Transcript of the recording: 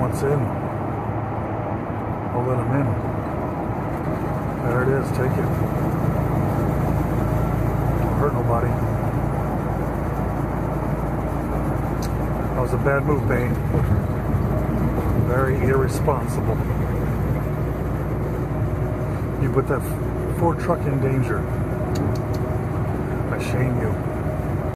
wants in, I'll let him in. There it is, take it. Don't hurt nobody. That was a bad move, Bane. Very irresponsible. You put that Ford truck in danger. I shame you.